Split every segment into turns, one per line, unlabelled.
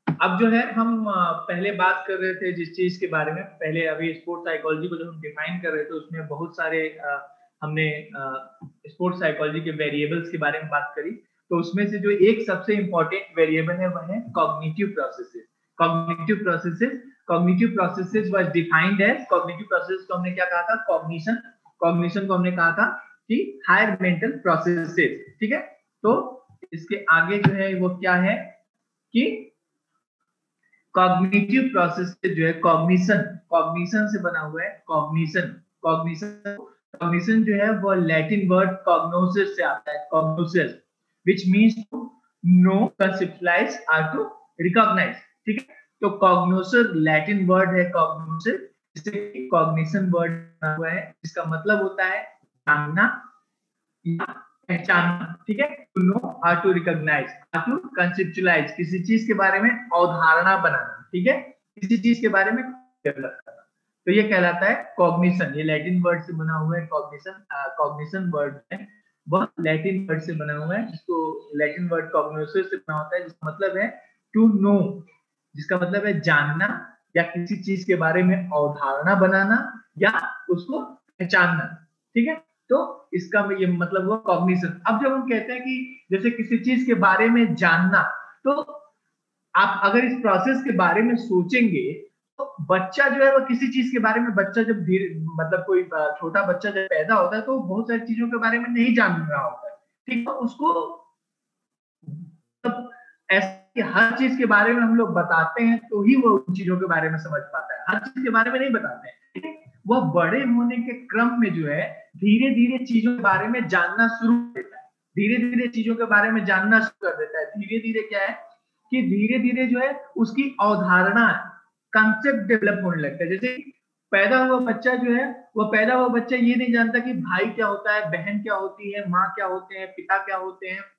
अब जो है हम पहले बात कर रहे थे जिस चीज के बारे में, पहले अभी स्पोर्ट्स साइकोलॉजी को जो हम डिफाइन कर रहे थे उसमें बहुत सारे हमने स्पोर्ट्स साइकोलॉजी के वेरिएबल्स के बारे में बात करी। तो उसमें से जो एक सबसे इंपॉर्टेंट वेरिएबल है वह है cognitive processes. Cognitive processes cognitive processes was defined as, cognitive process को हमने क्या कहा था, कॉग्निशन। कॉग्निशन को हमने कहा था कि हायर मेंटल प्रोसेसेस, ठीक है। तो इसके आगे जो है वो क्या है कि कॉग्निटिव प्रोसेस से जो है कॉग्निशन, कॉग्निशन से बना हुआ है कॉग्निशन। कॉग्निशन कॉग्निशन जो है वो लैटिन वर्ड कॉग्नोसिस से आता है, cognosis, which means to know, conceptualize और टू रिकॉग्नाइज, ठीक है। तो कॉग्नोसिस लैटिन वर्ड है कॉग्नोसिस, जिससे कॉग्निशन वर्ड बना हुआ है, जिसका मतलब होता है जानना या पहचानना, ठीक है। टू नो और टू रिकॉग्नाइज और टू कंसेप्चुअलाइज, किसी चीज के बारे में अवधारणा बनाना, ठीक है, किसी चीज के बारे में डेवलप करना। तो ये कहलाता है कॉग्निशन। ये लैटिन वर्ड से बना हुआ है कॉग्निशन। कॉग्निशन वर्ड है वह लैटिन वर्ड से बना हुआ है, जिसको लैटिन वर्ड कॉग्नोसिस से बना होता है, जिसका मतलब है टू नो, जिसका मतलब है जानना या किसी चीज के बारे में अवधारणा बनाना या उसको पहचानना, ठीक है। तो इसका ये मतलब हुआ कॉग्निशन। अब जब हम कहते हैं कि जैसे किसी चीज के बारे में जानना, तो आप अगर इस प्रोसेस के बारे में सोचेंगे तो बच्चा जो है वो किसी चीज के बारे में, बच्चा जब धीरे मतलब कोई छोटा बच्चा जब पैदा होता है तो बहुत सारी चीजों के बारे में नहीं जान रहा होता है, ठीक है। उसको मतलब ऐसे हर चीज के बारे में हम लोग बताते हैं तो ही वो उन चीजों के बारे में समझ पाता है, हर चीज के बारे में नहीं बताते हैं, ठीक है। वह बड़े होने के क्रम में जो है धीरे धीरे चीजों के बारे में जानना शुरू कर देता है, धीरे धीरे चीजों के बारे में जानना शुरू कर देता है। धीरे धीरे क्या है कि धीरे धीरे जो है उसकी अवधारणा, कंसेप्ट डेवलप होने लगता है। जैसे पैदा हुआ बच्चा जो है, वो पैदा हुआ बच्चा ये नहीं जानता कि भाई क्या होता है, बहन क्या होती है, माँ क्या होते हैं, पिता क्या होते हैं,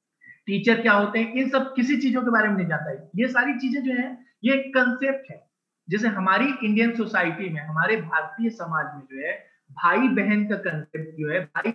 टीचर क्या होते हैं, इन सब किसी चीजों के बारे में नहीं जानता है। ये सारी चीजें जो है ये एक कंसेप्ट है। जैसे हमारी इंडियन सोसाइटी में, हमारे भारतीय समाज में जो है भाई बहन का कंसेप्ट जो है, भाई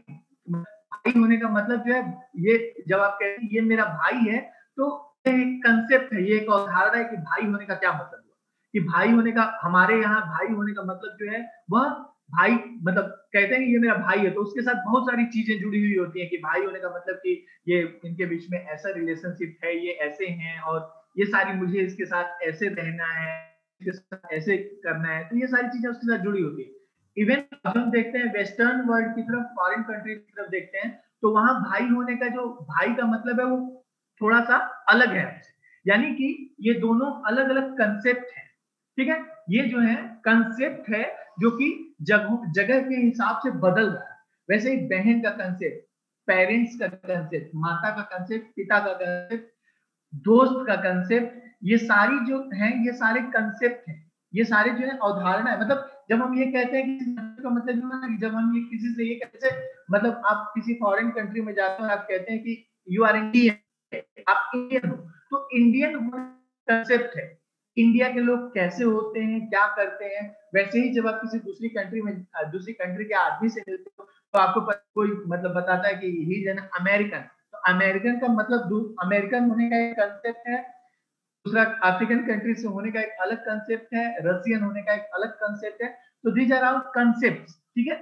भाई होने का मतलब जो है, ये जब आप कहते हैं ये मेरा भाई है, तो ये एक कंसेप्ट है, ये एक अवधारणा है कि भाई होने का क्या मतलब हुआ, कि भाई होने का, हमारे यहाँ भाई होने का मतलब जो है वह भाई, मतलब कहते हैं कि ये मेरा भाई है तो उसके साथ बहुत सारी चीजें जुड़ी हुई होती हैं, कि भाई होने का मतलब कि ये इनके बीच में ऐसा रिलेशनशिप है, ये ऐसे हैं और ये सारी, मुझे इसके साथ ऐसे रहना है, इसके साथ ऐसे करना है, तो ये सारी चीजें उसके साथ जुड़ी होती है। इवन हम देखते हैं वेस्टर्न वर्ल्ड की तरफ, फॉरेन कंट्री की तरफ देखते हैं, तो वहां भाई होने का जो भाई का मतलब है वो थोड़ा सा अलग है, यानी कि ये दोनों अलग अलग कंसेप्ट है, ठीक है। ये जो है कंसेप्ट है जो कि जगह जगह के हिसाब से बदल रहा है। वैसे ही बहन का कंसेप्ट, पेरेंट्स का कंसेप्ट, माता का कंसेप्ट, पिता का कंसेप्ट, दोस्त का कंसेप्ट, ये सारी जो है ये सारे कंसेप्ट हैं, ये सारे जो है अवधारणा है। मतलब जब हम ये कहते हैं कि का मतलब, जब हम ये किसी से ये कहते हैं, मतलब आप किसी फॉरेन कंट्री में जाते हैं और आप कहते हैं कि यू आर इंडियन, आप इंडियन हो, तो इंडियन कंसेप्ट है, इंडिया के लोग कैसे होते हैं, क्या करते हैं। वैसे ही जब आप किसी दूसरी कंट्री में, दूसरी कंट्री के आदमी से मिलते हो तो आपको कोई मतलब बताता है कि ही इज एन अमेरिकन, तो अमेरिकन का मतलब अमेरिकन होने का एक कंसेप्ट है, दूसरा अफ्रीकन कंट्री से होने का एक अलग कंसेप्ट है, रशियन होने का एक अलग कंसेप्ट है। तो दीज आर आवर कंसेप्ट, ठीक है।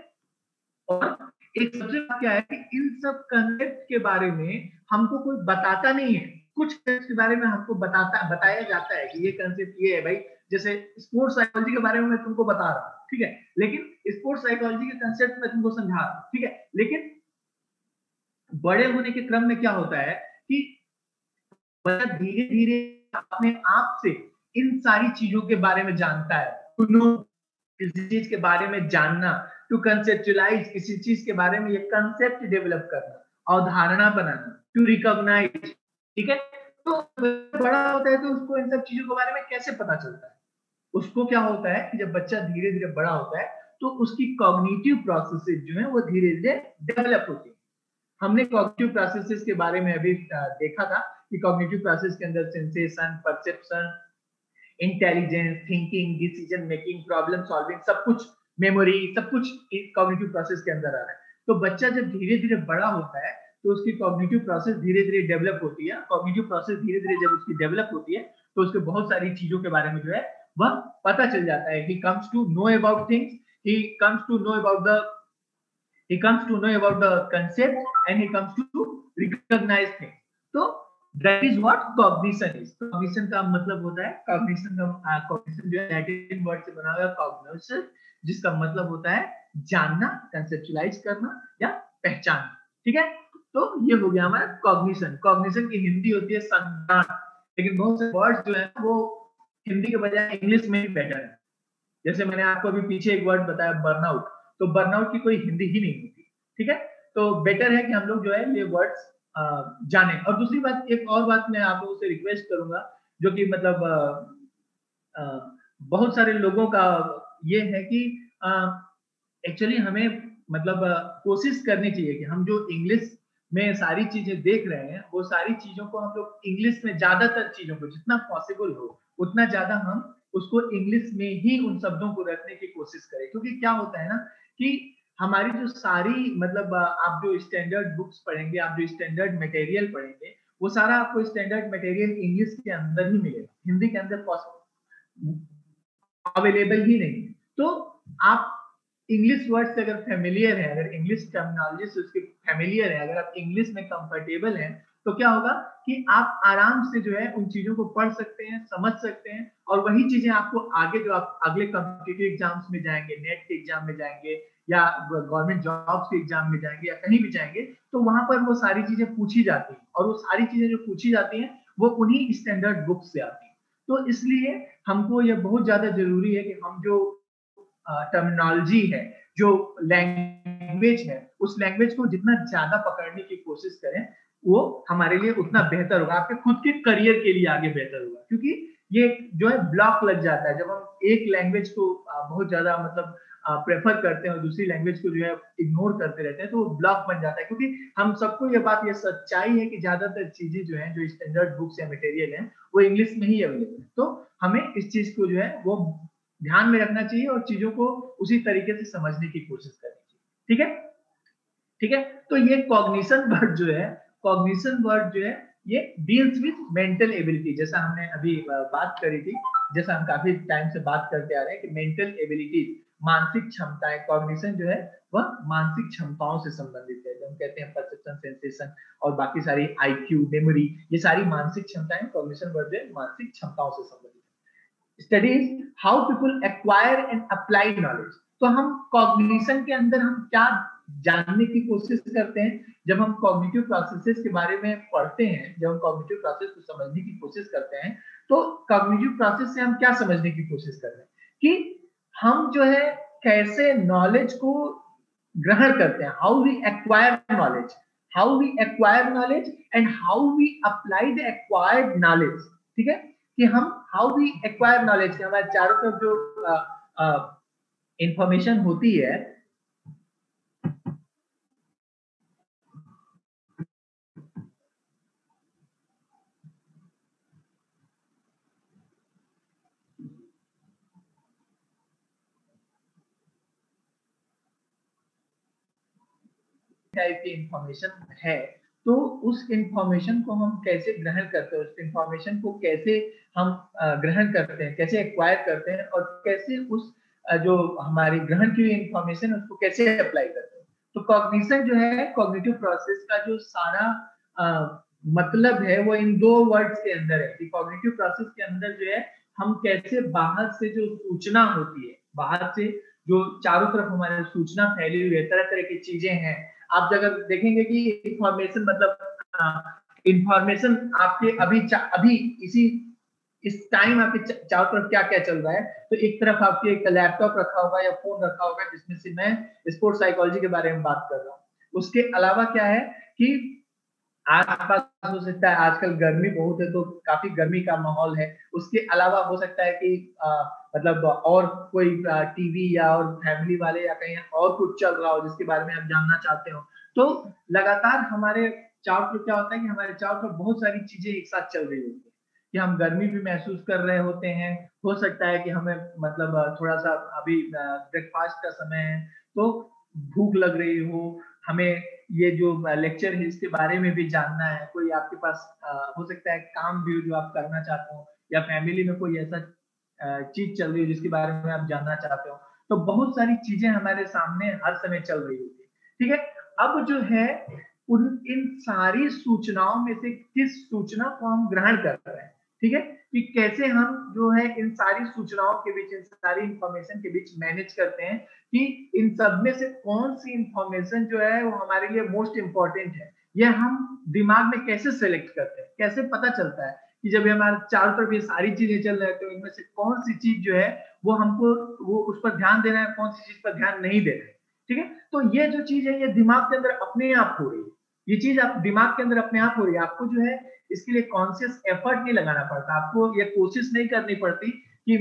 और एक सबसे बात क्या है कि इन सब कंसेप्ट के बारे में हमको कोई बताता नहीं है, कुछ कंसेप्ट के बारे में हमको बताया जाता है कि ये कंसेप्ट ये है भाई। जैसे स्पोर्ट्स साइकोलॉजी के बारे में मैं तुमको बता रहा हूँ, ठीक है, लेकिन स्पोर्ट्स साइकोलॉजी के कंसेप्ट में तुमको समझा रहा हूँ, ठीक है। लेकिन बड़े होने के क्रम में क्या होता है कि बच्चा धीरे धीरे अपने आप से इन सारी चीजों के बारे में जानता है। टू नो, किसी चीज के बारे में जानना, टू कंसेप्चुलाइज, किसी चीज के बारे में ये कंसेप्ट डेवलप करना, अवधारणा बनाना, टू रिकॉग्नाइज, ठीक है। तो बड़ा होता है तो उसको इन सब चीजों के बारे में कैसे पता चलता है, उसको क्या होता है कि जब बच्चा धीरे धीरे बड़ा होता है तो उसकी कॉग्निटिव प्रोसेसेस जो है वो धीरे धीरे डेवलप होती है। हमने कॉग्निटिव प्रोसेसेस के बारे में अभी देखा था कि कॉग्निटिव प्रोसेस के अंदर sensation, perception, intelligence, thinking, decision making, problem solving, सब कुछ, मेमोरी, सब कुछ कॉग्निटिव प्रोसेस के अंदर आ रहा है। तो बच्चा जब धीरे धीरे बड़ा होता है तो उसकी कॉग्निटिव प्रोसेस धीरे धीरे डेवलप होती है। कॉग्निटिव प्रोसेस धीरे धीरे जब उसकी डेवलप होती है तो उसके बहुत सारी चीजों के बारे में जो है वह पता चल जाता है। he comes to know about things, he comes to know about the he comes to know about the concept, and he comes to recognize things. तो that is what cognition is. cognition का मतलब होता है, cognition जो है Latin word से बना हुआ है cognos, जिसका मतलब होता है जानना, कंसेप्चुलाइज करना या पहचानना। ठीक है, तो ये हो गया हमारा कॉग्निशन। कॉग्निशन की हिंदी होती है संज्ञान, लेकिन बहुत से वर्ड्स जो है वो हिंदी के बजाय इंग्लिश में ही बेटर है। जैसे मैंने आपको अभी पीछे एक वर्ड बताया बर्नआउट, तो बर्नआउट की कोई हिंदी ही नहीं होती। ठीक है, तो बेटर है कि हम लोग जो है ये वर्ड्स जाने। और दूसरी बात, एक और बात मैं आप लोगों से रिक्वेस्ट करूंगा, जो कि मतलब बहुत सारे लोगों का ये है कि एक्चुअली हमें मतलब कोशिश करनी चाहिए कि हम जो इंग्लिश में सारी चीजें देख रहे हैं वो सारी चीजों को हम लोग इंग्लिश में, ज्यादातर चीजों को जितना पॉसिबल हो उतना ज्यादा हम उसको इंग्लिश में ही उन शब्दों को रखने की कोशिश करें। क्योंकि क्या होता है ना कि हमारी जो सारी मतलब आप जो स्टैंडर्ड बुक्स पढ़ेंगे, आप जो स्टैंडर्ड मटेरियल पढ़ेंगे, वो सारा आपको स्टैंडर्ड मटेरियल इंग्लिश के अंदर ही मिलेगा, हिंदी के अंदर अवेलेबल ही नहीं। तो आप इंग्लिश वर्ड से अगर फेमिलियर है, अगर इंग्लिश टर्मिनोलॉजी से उसके फेमिलियर है, अगर आप इंग्लिश में कंफर्टेबल हैं, तो क्या होगा कि आप आराम से जो है उन चीजों को पढ़ सकते हैं, समझ सकते हैं, और वही चीजें आपको आगे जो आप अगले कॉम्पिटिटिव एग्जाम्स में जाएंगे, नेट के एग्जाम में जाएंगे या गवर्नमेंट जॉब्स के एग्जाम में जाएंगे या कहीं भी जाएंगे, तो वहां पर वो सारी चीजें पूछी जाती हैं, और वो सारी चीजें जो पूछी जाती हैं वो उन्हीं स्टैंडर्ड बुक से आती है। तो इसलिए हमको यह बहुत ज्यादा जरूरी है कि हम जो टर्मिनोलॉजी है, जो लैंग्वेज है, उस लैंग्वेज को जितना ज्यादा पकड़ने की कोशिश करें, वो हमारे लिए उतना बेहतर होगा, आपके खुद के करियर के लिए आगे बेहतर होगा। क्योंकि ये जो है ब्लॉक लग जाता है जब हम एक लैंग्वेज को बहुत ज्यादा मतलब प्रेफर करते हैं और दूसरी लैंग्वेज को जो है इग्नोर करते रहते हैं, तो वो ब्लॉक बन जाता है। क्योंकि हम सबको ये बात, ये सच्चाई है कि ज्यादातर चीजें जो है, जो स्टैंडर्ड बुक्स या मटेरियल है, वो इंग्लिश में ही अवेलेबल है। तो हमें इस चीज को जो है वो ध्यान में रखना चाहिए और चीजों को उसी तरीके से समझने की कोशिश करनी चाहिए। ठीक है, ठीक है, तो ये कॉग्निशन वर्ड जो है, कॉग्निशन वर्ड जो है ये डील्स विद मेंटल एबिलिटी, जैसा हमने अभी बात करी थी, जैसा हम काफी टाइम से बात करते आ रहे हैं कि मेंटल एबिलिटी, मानसिक क्षमताएं, कॉग्निशन जो है वह मानसिक क्षमताओं से संबंधित है। हम कहते हैं परसेप्शन, सेंसेशन और बाकी सारी आईक्यू, मेमोरी, ये सारी मानसिक क्षमताएं, कॉग्निशन वर्ड जो है मानसिक क्षमताओं से संबंधित है। Studies how people acquire and apply knowledge. तो हम कॉग्निशन के अंदर हम क्या जानने की कोशिश करते हैं, जब हम कॉग्निटिव प्रोसेसेस के बारे में पढ़ते हैं, जब हम कॉग्निटिव प्रोसेस को समझने की कोशिश करते हैं, तो कॉग्निटिव प्रोसेस से हम क्या समझने की कोशिश कर रहे हैं कि हम जो है कैसे नॉलेज को ग्रहण करते हैं, how we acquire knowledge, how we acquire knowledge and how we apply the acquired knowledge. ठीक है, कि हम हाउ वी एक्वायर नॉलेज, हमारे चारों तरफ जो इंफॉर्मेशन होती है, टाइप की इंफॉर्मेशन है, तो उस इंफॉर्मेशन को हम कैसे ग्रहण करते हैं, उस इंफॉर्मेशन को कैसे हम ग्रहण करते हैं, कैसे एक्वायर करते हैं, और कैसे उस जो हमारी ग्रहण की हुई इंफॉर्मेशन है उसको कैसे अप्लाई करते हैं। तो कॉग्निशन जो है, कॉग्निटिव प्रोसेस का जो सारा मतलब है वो इन दो वर्ड्स के अंदर है कि कॉग्निटिव प्रोसेस के अंदर जो है हम कैसे बाहर से जो सूचना होती है, बाहर से जो चारों तरफ हमारे सूचना फैली हुई है, तरह तरह की चीजें हैं, आप अगर देखेंगे कि इंफॉर्मेशन मतलब इंफॉर्मेशन आपके अभी इसी इस टाइम आपके चारों तरफ क्या क्या चल रहा है, तो एक तरफ आपके एक लैपटॉप रखा होगा या फोन रखा होगा जिसमें से मैं स्पोर्ट्स साइकोलॉजी के बारे में बात कर रहा हूँ। उसके अलावा क्या है कि आसपास हो सकता है, आजकल गर्मी बहुत है तो काफी गर्मी का माहौल है, उसके अलावा हो सकता है कि मतलब और कोई टीवी या और फैमिली वाले या कहीं और कुछ चल रहा हो जिसके बारे में आप जानना चाहते हो। तो लगातार हमारे चारों तरफ क्या होता है कि हमारे चारों तरफ बहुत सारी चीजें एक साथ चल रही होती है, कि हम गर्मी भी महसूस कर रहे होते हैं, हो सकता है कि हमें मतलब थोड़ा सा अभी ब्रेकफास्ट का समय है तो भूख लग रही हो, हमें ये जो लेक्चर है इसके बारे में भी जानना है, कोई आपके पास हो सकता है काम भी जो आप करना चाहते हो, या फैमिली में कोई ऐसा चीज चल रही है जिसके बारे में आप जानना चाहते हो, तो बहुत सारी चीजें हमारे सामने हर समय चल रही होती है। ठीक है, अब जो है उन इन सारी सूचनाओं में से किस सूचना को हम ग्रहण कर रहे हैं, ठीक है, कि कैसे हम जो है इन सारी सूचनाओं के बीच, इन सारी इंफॉर्मेशन के बीच मैनेज करते हैं कि इन सब में से कौन सी इंफॉर्मेशन जो है वो हमारे लिए मोस्ट इंपॉर्टेंट है। ये हम दिमाग में कैसे सेलेक्ट करते हैं, कैसे पता चलता है कि जब हमारे चारों तरफ ये सारी चीजें चल रही है तो इनमें से कौन सी चीज जो है वो हमको वो उस पर ध्यान देना है, कौन सी चीज पर ध्यान नहीं देना है। ठीक है, तो ये जो चीज है ये दिमाग के अंदर अपने आप हो रही है, ये चीज आप दिमाग के अंदर अपने आप हो रही है। आपको जो है इसके लिए कॉन्शियस एफर्ट नहीं लगाना पड़ता, आपको ये कोशिश नहीं करनी पड़ती कि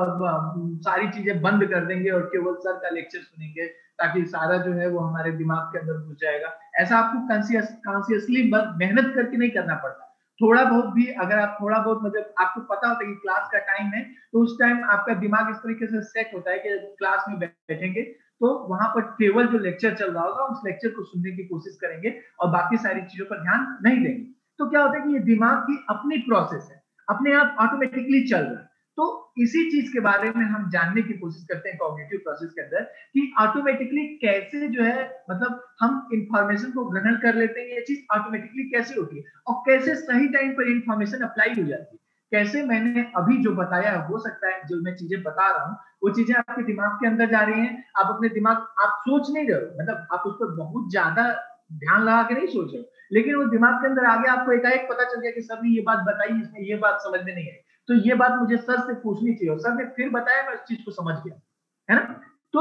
मतलब सारी चीजें बंद कर देंगे और केवल सर का लेक्चर सुनेंगे ताकि सारा जो है वो हमारे दिमाग के अंदर घुस जाएगा। ऐसा आपको कॉन्शियसली मेहनत करके नहीं करना पड़ता। थोड़ा बहुत भी अगर आप थोड़ा बहुत मतलब आपको पता होता है कि क्लास का टाइम है, तो उस टाइम आपका दिमाग इस तरीके से सेट होता है कि क्लास में बैठेंगे तो वहां पर केवल जो लेक्चर चल रहा होगा उस लेक्चर को सुनने की कोशिश करेंगे और बाकी सारी चीजों पर ध्यान नहीं देंगे। तो क्या होता है कि ये दिमाग की अपनी प्रोसेस है, अपने आप ऑटोमेटिकली चल रहा है। तो इसी चीज के बारे में हम जानने की कोशिश करते हैं कॉग्निटिव प्रोसेस के अंदर कि ऑटोमेटिकली कैसे जो है मतलब हम इंफॉर्मेशन को ग्रहण कर लेते हैं, ये चीज ऑटोमेटिकली कैसे होती है और कैसे सही टाइम पर इंफॉर्मेशन अप्लाई हो जाती है। कैसे मैंने अभी जो बताया, हो सकता है जो मैं चीजें बता रहा हूँ वो चीजें आपके दिमाग के अंदर जा रही हैं, आप अपने दिमाग आप सोच नहीं रहे हो, मतलब आप उस पर बहुत ज्यादा ध्यान लगा के नहीं सोच रहे हो, लेकिन वो दिमाग के अंदर आ गया, आपको एकाएक पता चल गया कि सर ने ये बात बताई, इसमें ये बात समझ में नहीं आई, तो ये बात मुझे सर से पूछनी चाहिए और सर ने फिर बताया, मैं उस चीज को समझ गया, है ना। तो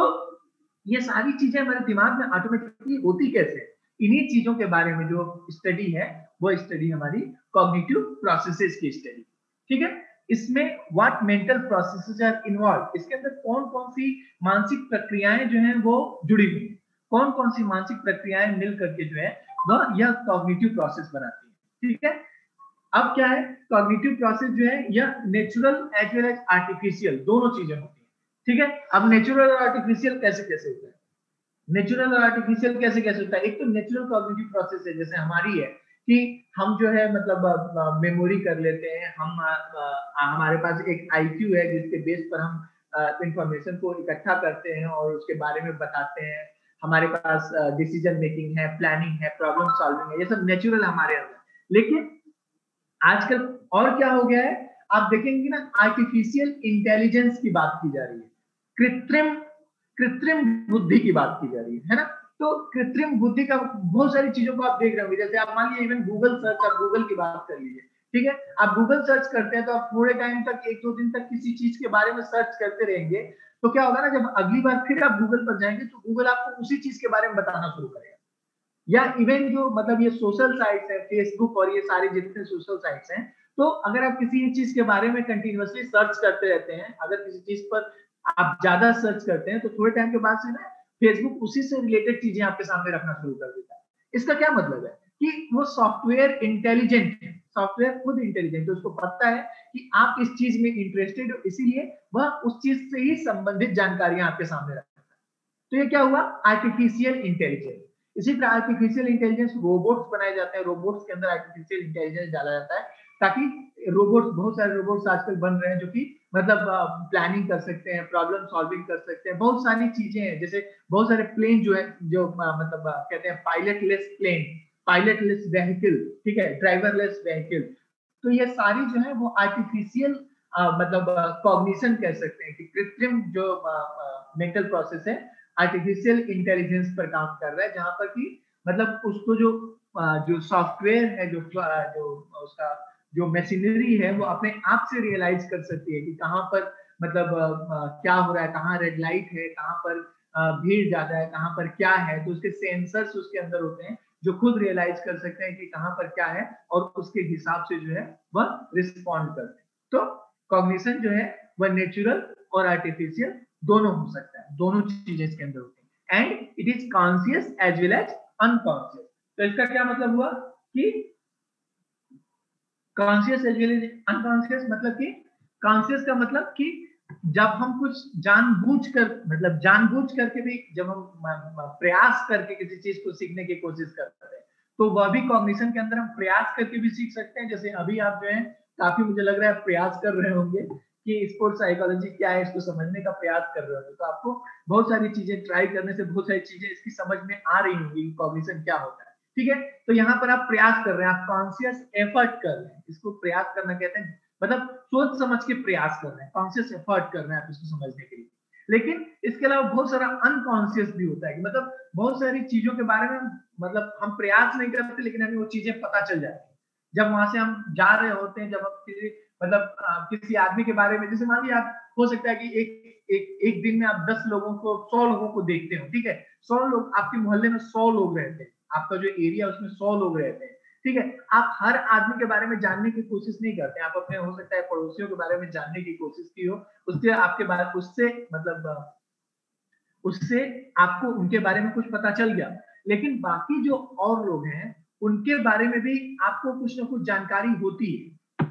ये सारी चीजें हमारे दिमाग में ऑटोमेटिकली होती कैसे है, इन्हीं चीजों के बारे में जो स्टडी है वो स्टडी हमारी कॉग्निटिव प्रोसेसेस की स्टडी। ठीक है, इसमें what mental processes are involved, इसके अंदर कौन कौन सी मानसिक प्रक्रियाएं जो हैं वो जुड़ी हुई हैं, कौन कौन सी मानसिक प्रक्रियाएं मिल करके जो है वह यह कॉग्निटिव प्रोसेस बनाती है। ठीक है, अब क्या है, कॉग्निटिव प्रोसेस जो है यह natural as well as artificial दोनों चीजें होती है। ठीक है, अब नेचुरल और आर्टिफिशियल कैसे कैसे होता है, नेचुरल और आर्टिफिशियल कैसे कैसे होता है। एक तो नेचुरल कॉग्निटिव प्रोसेस है जैसे हमारी है कि हम जो है मतलब मेमोरी कर लेते हैं, हम हमारे पास एक आईक्यू है जिसके बेस पर हम इंफॉर्मेशन को इकट्ठा करते हैं और उसके बारे में बताते हैं, हमारे पास डिसीजन मेकिंग है, प्लानिंग है, प्रॉब्लम सॉल्विंग है, ये सब नेचुरल हमारे अंदर। लेकिन आजकल और क्या हो गया है, आप देखेंगे ना आर्टिफिशियल इंटेलिजेंस की बात की जा रही है, कृत्रिम कृत्रिम बुद्धि की बात की जा रही है ना। तो कृत्रिम बुद्धि का बहुत सारी चीजों को आप देख रहे होंगे, जैसे आप मान लीजिए इवन गूगल सर्च, आप गूगल की बात कर लीजिए, ठीक है, आप गूगल सर्च करते हैं तो आप थोड़े टाइम तक, एक दो दिन तक किसी चीज के बारे में सर्च करते रहेंगे, तो क्या होगा ना, जब अगली बार फिर आप गूगल पर जाएंगे तो गूगल आपको उसी चीज के बारे में बताना शुरू करेगा। या इवन जो मतलब ये सोशल साइट्स है, फेसबुक और ये सारे जितने सोशल साइट्स हैं, तो अगर आप किसी चीज के बारे में कंटिन्यूअसली सर्च करते रहते हैं, अगर किसी चीज पर आप ज्यादा सर्च करते हैं तो थोड़े टाइम के बाद से ना फेसबुक उसी से रिलेटेड चीजें आपके सामने रखना शुरू कर देता है। इसका क्या मतलब है कि वो सॉफ्टवेयर इंटेलिजेंट है, सॉफ्टवेयर खुद इंटेलिजेंट है, उसको पता है कि आप इस चीज में इंटरेस्टेड हो, इसीलिए वह उस चीज से ही संबंधित जानकारियां आपके सामने रखता है। तो ये क्या हुआ, आर्टिफिशियल इंटेलिजेंस। इसी तरह आर्टिफिशियल इंटेलिजेंस रोबोट्स बनाए जाते हैं, रोबोट्स के अंदर आर्टिफिशियल इंटेलिजेंस डाला जाता है ताकि रोबोट्स, बहुत सारे रोबोट्स आजकल बन रहे हैं जो कि मतलब प्लानिंग कर सकते हैं, प्रॉब्लम सॉल्विंग कर सकते हैं, बहुत सारी चीजें हैं, जैसे बहुत सारे प्लेन जो है जो मतलब कहते हैं पायलटलेस प्लेन, पायलटलेस व्हीकल, ठीक है, ड्राइवरलेस व्हीकल। तो ये सारी जो है वो आर्टिफिशियल मतलब कॉग्निशन कह सकते हैं कि कृत्रिम जो मेंटल प्रोसेस है आर्टिफिशियल इंटेलिजेंस पर काम कर रहा है, जहां पर कि मतलब उसको जो जो सॉफ्टवेयर है, जो उसका जो मशीनरी है वो अपने आप से रियलाइज कर सकती है कि कहाँ पर मतलब क्या हो रहा है, कहाँ रेड लाइट है, कहाँ पर भीड़ ज्यादा है, कहाँ पर क्या है, तो उसके सेंसर्स उसके अंदर होते हैं जो खुद रियलाइज कर सकते हैं कि कहाँ पर क्या है और उसके हिसाब से जो है वह रिस्पॉन्ड करते हैं। तो कॉग्निशन जो है वह नेचुरल और आर्टिफिशियल दोनों हो सकता है, दोनों चीजें इसके अंदर होती हैं, and it is conscious as well as unconscious. तो इसका क्या मतलब हुआ कि conscious as well as unconscious, मतलब कि कॉन्शियस का मतलब कि जब हम कुछ जानबूझकर, मतलब जानबूझ करके भी जब हम प्रयास करके किसी चीज को सीखने की कोशिश करते हैं तो वह भी कॉग्निशन के अंदर हम प्रयास करके भी सीख सकते हैं। जैसे अभी आप जो है काफी मुझे लग रहा है प्रयास कर रहे होंगे कि स्पोर्ट्स साइकोलॉजी क्या है, इसको समझने का प्रयास कर रहे होंगे, तो आपको बहुत सारी चीजें ट्राई करने से बहुत सारी चीजें इसकी समझ में आ रही होंगी, कॉग्निशन क्या होता है। ठीक है, तो यहाँ पर आप प्रयास कर रहे हैं, आप कॉन्शियस एफर्ट कर रहे हैं, इसको प्रयास करना कहते हैं, मतलब सोच समझ के प्रयास कर रहे हैं, कॉन्शियस एफर्ट कर रहे हैं आप इसको समझने के लिए। लेकिन इसके अलावा बहुत सारा अनकॉन्शियस भी होता है, मतलब बहुत सारी चीजों के बारे में मतलब हम प्रयास नहीं करते लेकिन हमें वो चीजें पता चल जाती है जब वहां से हम जा रहे होते हैं, जब हम किसी मतलब किसी आदमी के बारे में, जैसे मान लीजिए आप, हो सकता है कि एक दिन में आप 10 लोगों को 100 लोगों को देखते हो, ठीक है, 100 लोग आपके मोहल्ले में 100 लोग रहते हैं, आपका जो एरिया उसमें 100 लोग रहते हैं, ठीक है, आप हर आदमी के बारे में जानने की कोशिश नहीं करते, आप अपने हो सकता है पड़ोसियों के बारे में जानने की कोशिश की हो, उससे आपके बारे उससे मतलब उससे आपको उनके बारे में कुछ पता चल गया, लेकिन बाकी जो और लोग हैं उनके बारे में भी आपको कुछ ना कुछ जानकारी होती है,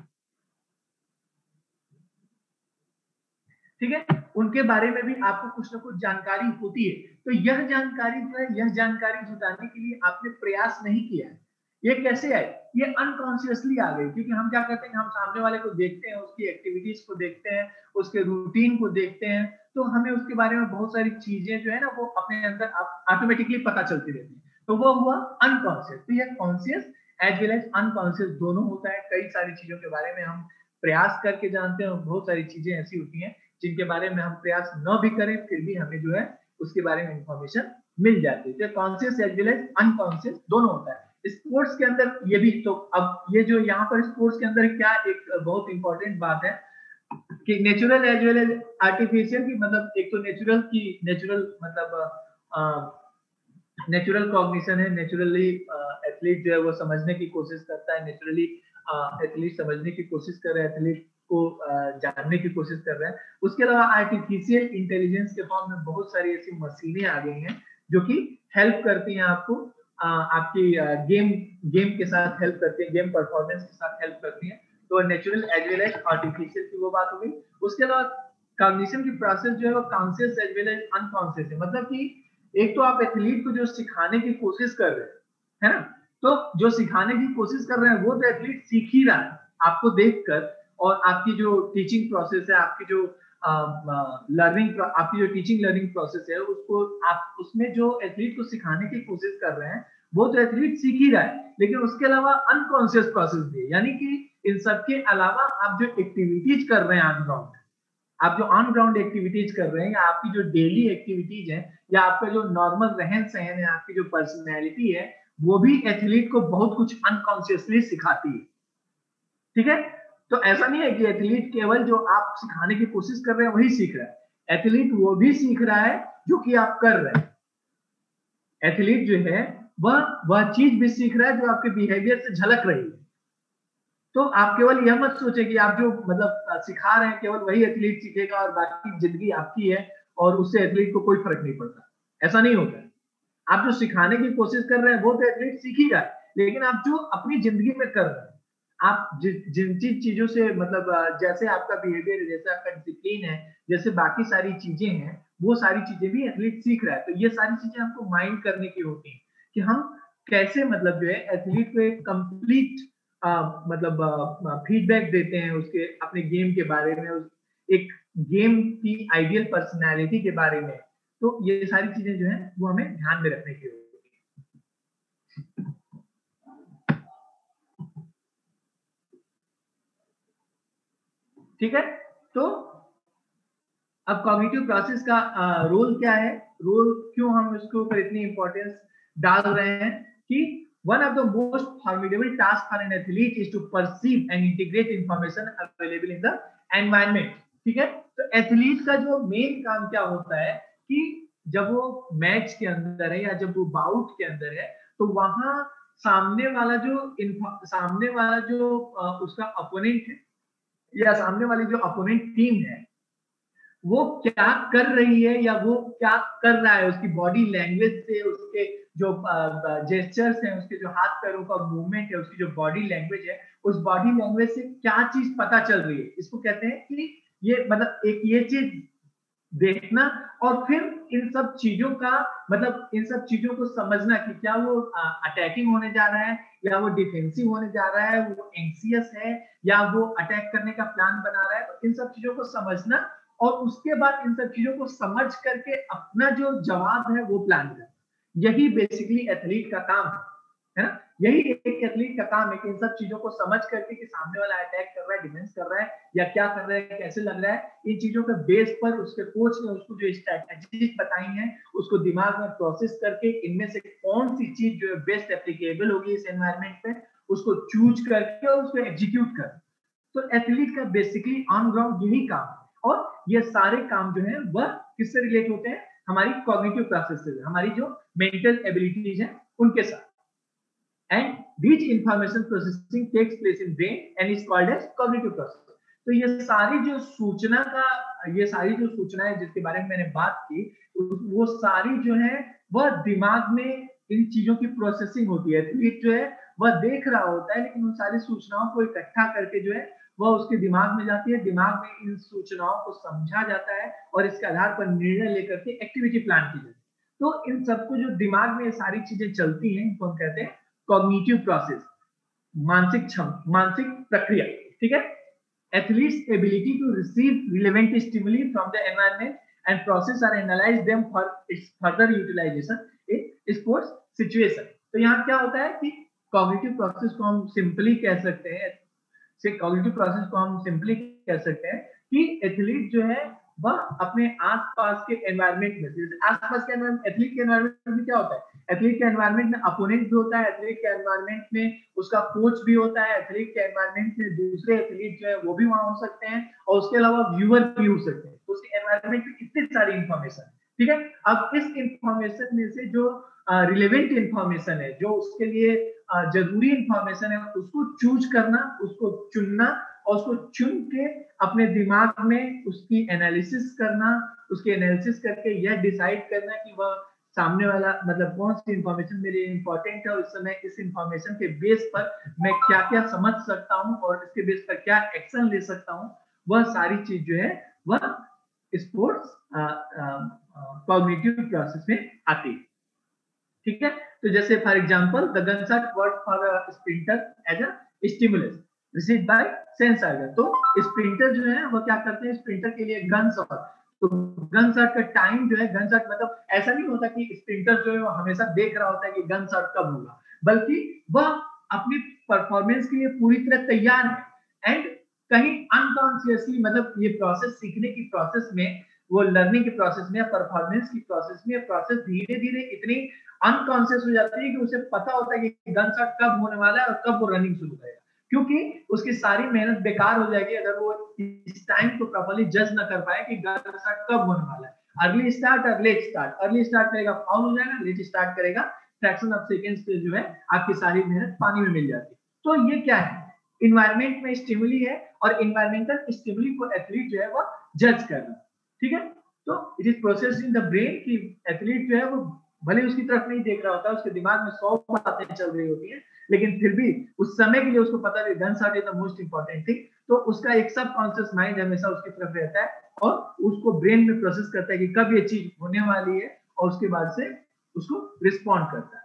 ठीक है, उनके बारे में भी आपको कुछ ना कुछ जानकारी होती है। तो यह जानकारी जो है, यह जानकारी जुटाने के लिए आपने प्रयास नहीं किया है, ये कैसे आए, ये अनकॉन्शियसली आ गई, क्योंकि हम क्या करते हैं, हम सामने वाले को देखते हैं, उसकी एक्टिविटीज को देखते हैं, उसके रूटीन को देखते हैं, तो हमें उसके बारे में बहुत सारी चीजें जो है ना वो अपने अंदर ऑटोमेटिकली पता चलती रहती है, तो वो हुआ अनकॉन्शियस। तो यह conscious as well as unconscious दोनों होता है। कई सारी चीजों के बारे में हम प्रयास करके जानते हैं, और बहुत सारी चीजें ऐसी होती हैं जिनके बारे में हम प्रयास न भी करें फिर भी हमें जो है उसके बारे में इंफॉर्मेशन मिल जाती है। तो conscious as well as unconscious दोनों होता है। स्पोर्ट्स के अंदर ये भी, तो अब ये जो यहाँ पर स्पोर्ट्स के अंदर क्या एक बहुत इंपॉर्टेंट बात है कि natural as well as artificial की, मतलब एक तो नेचुरल की, नेचुरल मतलब नेचुरल कॉग्निशन है, नेचुरली एथलीट जो है वो समझने की कोशिश करता है, नेचुरली एथलीट समझने की कोशिश कर रहा है, एथलीट को जानने की कोशिश कर रहा है। उसके अलावा आर्टिफिशियल इंटेलिजेंस के फॉर्म में बहुत सारी ऐसी मशीनें आ गई हैं जो कि हेल्प करती हैं आपको, आपकी गेम के साथ हेल्प करती है, गेम परफॉर्मेंस के साथ हेल्प करती है। तो natural as well as artificial की वो बात हो गई। उसके अलावा कॉग्निशन की प्रोसेस जो है वो conscious as well as unconscious है, मतलब कि एक तो आप एथलीट को जो सिखाने की कोशिश कर रहे हैं, है ना, तो जो सिखाने की कोशिश कर रहे हैं वो तो एथलीट सीख ही रहा है आपको देखकर, और आपकी जो टीचिंग प्रोसेस है, आपकी जो लर्निंग, आपकी जो टीचिंग लर्निंग प्रोसेस है, उसको आप उसमें जो एथलीट को सिखाने की कोशिश कर रहे हैं वो तो एथलीट सीख ही रहा है, लेकिन उसके अलावा अनकॉन्शियस प्रोसेस भी है, यानी कि इन सबके अलावा आप जो एक्टिविटीज कर रहे हैं ऑन ग्राउंड, आप जो ऑन ग्राउंड एक्टिविटीज कर रहे हैं, या आपकी जो डेली एक्टिविटीज है, या आपका जो नॉर्मल रहन सहन है, आपकी जो पर्सनैलिटी है, वो भी एथलीट को बहुत कुछ अनकॉन्शियसली सिखाती है। ठीक है, तो ऐसा नहीं है कि एथलीट केवल जो आप सिखाने की कोशिश कर रहे हैं वही सीख रहा है, एथलीट वो भी सीख रहा है जो कि आप कर रहे हैं। एथलीट जो है वह चीज भी सीख रहा है जो आपके बिहेवियर से झलक रही है। तो आप केवल यह मत सोचे कि आप जो मतलब सिखा रहे हैं केवल वही एथलीट सीखेगा और बाकी जिंदगी आपकी है और उससे एथलीट को कोई फर्क नहीं पड़ता, ऐसा नहीं होता है। आप जो सिखाने की कोशिश कर रहे हैं वो तो एथलीट सीख ही रहा है, लेकिन आप जो अपनी जिंदगी में कर रहे हैं, आप जिन चीजों से मतलब जैसे आपका बिहेवियर है, जैसे आपका डिसिप्लिन है, जैसे बाकी सारी चीजें हैं, वो सारी चीजें भी एथलीट सीख रहा है। तो ये सारी चीजें हमको माइंड करने की होती है कि हम कैसे मतलब जो है एथलीट को एक कंप्लीट मतलब फीडबैक देते हैं उसके अपने गेम के बारे में, एक गेम की आइडियल पर्सनालिटी के बारे में। तो ये सारी चीजें जो है वो हमें ध्यान में रखने की होती है। ठीक है, तो अब कॉग्निटिव प्रोसेस का रोल क्या है, रोल क्यों हम इसके ऊपर इतनी इंपॉर्टेंस डाल रहे हैं कि one of the most formidable tasks for an athlete is to perceive and integrate information available in the environment। ठीक है, तो एथलीट का जो मेन काम क्या होता है कि जब वो मैच के अंदर है या जब वो बाउट के अंदर है, तो वहां सामने वाला जो उसका अपोनेंट है या सामने वाली जो अपोनेंट टीम है वो क्या कर रही है या वो क्या कर रहा है, उसकी बॉडी लैंग्वेज से, उसके जो जेस्चर्स हैं, उसके जो हाथ पैरों का मूवमेंट है, उसकी जो बॉडी लैंग्वेज है, उस बॉडी लैंग्वेज से क्या चीज पता चल रही है, इसको कहते हैं कि ये मतलब एक ये चीज देखना और फिर इन सब चीजों का मतलब इन सब चीजों को समझना कि क्या वो अटैकिंग होने जा रहा है या वो डिफेंसिव होने जा रहा है, वो एंग्जियस है या वो अटैक करने का प्लान बना रहा है। तो इन सब चीजों को समझना और उसके बाद इन सब चीजों को समझ करके अपना जो जवाब है वो प्लान करना, यही बेसिकली एथलीट का काम है ना। यही एक एथलीट का काम है कि इन सब चीजों को समझ करके कि सामने वाला अटैक कर रहा है, डिफेंस कर रहा है या क्या कर रहा है, कैसे लग रहा है, इन चीजों के बेस पर उसके कोच ने उसको जो स्ट्रैटेजीज बताई हैं उसको दिमाग में प्रोसेस करके इनमें से कौन सी चीज जो है बेस्ट एप्लीकेबल होगी इस एनवायरनमेंट पे, उसको चूज करके और उसको एग्जीक्यूट कर। तो एथलीट का बेसिकली ऑन ग्राउंड यही काम है और ये सारे काम जो है वह किससे रिलेट होते हैं, हमारी कॉग्निटिव प्रोसेस से, हमारी जो मेंटल एबिलिटीज हैं उनके साथ। and which information processing takes place in brain and is called as cognitive process। तो ये सारी जो सूचनाएं जिसके बारे में मैंने बात की वो सारी जो है वह दिमाग में इन चीजों की प्रोसेसिंग होती है। एथलीट जो है वह देख रहा होता है लेकिन उन सारी सूचनाओं को इकट्ठा करके जो है वह उसके दिमाग में जाती है, दिमाग में इन सूचनाओं को समझा जाता है और इसके आधार पर निर्णय लेकर के एक्टिविटी प्लान की जाती है। तो इन सबको जो दिमाग में ये सारी चीजें चलती हैं इनको हम कहते हैं कॉग्निटिव प्रोसेस, मानसिक प्रक्रिया। ठीक है। Athletes' ability to receive relevant stimuli from the environment and process or analyze them for its further utilization in sports situation। तो यहाँ क्या होता है कि कॉग्निटिव प्रोसेस को हम सिंपली कह सकते हैं कि एथलीट जो है वह अपने आसपास के एनवायरनमेंट में, आसपास के एनवायरनमेंट, एथलीट के एनवायरनमेंट में क्या होता है, एथलीट के एनवायरनमेंट में अपोनेंट भी होता है, एथलीट के एनवायरनमेंट में उसका कोच भी होता है, एथलीट के एनवायरनमेंट में दूसरे एथलीट जो है वो भी वहां हो सकते हैं और उसके अलावा व्यूअर भी हो सकते हैं। तो उसके एनवायरनमेंट में इतनी सारी इंफॉर्मेशन। ठीक है। अब इस इंफॉर्मेशन में से जो रिलेवेंट इंफॉर्मेशन है, जो उसके लिए जरूरी इंफॉर्मेशन है, उसको चूज करना, उसको चुनना और उसको चुन के अपने दिमाग में उसकी एनालिसिस करना, उसकी एनालिसिस करके यह डिसाइड करना कि वह सामने वाला मतलब कौन सी इंफॉर्मेशन मेरे लिए इंपॉर्टेंट है और इस समय इस इंफॉर्मेशन के बेस पर मैं क्या क्या समझ सकता हूं और इसके बेस पर क्या एक्शन ले सकता हूं, वह सारी चीज जो है वह स्पोर्ट्स कॉग्निटिव प्रोसेस में आती है। ठीक है। तो जैसे for example the gun shot work for a sprinter as a stimulus received by sense organ. तो स्प्रिंटर जो है वो क्या करते हैं, स्प्रिंटर के लिए गन शॉट, तो गन शॉट का टाइम जो है, गन शॉट मतलब ऐसा नहीं होता कि स्प्रिंटर जो है वो हमेशा देख रहा होता है कि गन शॉट कब होगा, बल्कि वह अपनी परफॉर्मेंस के लिए पूरी तरह तैयार है एंड कहीं अनकॉन्शियसली, मतलब ये प्रोसेस सीखने की प्रोसेस में, वो लर्निंग की प्रोसेस में या परफॉर्मेंस की प्रोसेस में, प्रोसेस धीरे धीरे इतनी अनकॉन्शियस हो जाती है कि उसे पता होता है कि गन शॉट कब होने वाला है और कब वो रनिंग शुरू करेगा, क्योंकि उसकी सारी मेहनत बेकार हो जाएगी अगर वो इस टाइम को प्रॉपर्ली जज ना कर पाए कि गन शॉट कब होने वाला है। अर्ली स्टार्ट और लेट स्टार्ट, अर्ली स्टार्ट करेगा फाउल हो जाएगा, लेट स्टार्ट करेगा फ्रैक्शन ऑफ सेकंड्स पे जो है आपकी सारी मेहनत पानी में मिल जाती है। तो ये क्या है, इन्वायरमेंट में स्टिमुली है और इन्वायरमेंटल स्टिमुली को एथलीट जो है वो जज करना। ठीक है। तो it is processed in the brain कि एथलीट जो है वो भले उसकी तरफ नहीं देख रहा होता, उसके दिमाग में 100 बातें चल रही होती हैं, लेकिन फिर भी उस समय के लिए उसको पता है gun shot is the most important thing. तो उसका एक सबकॉन्शियस माइंड हमेशा उसकी तरफ रहता है और उसको ब्रेन में प्रोसेस करता है कि कब ये चीज होने वाली है और उसके बाद से उसको रिस्पॉन्ड करता है।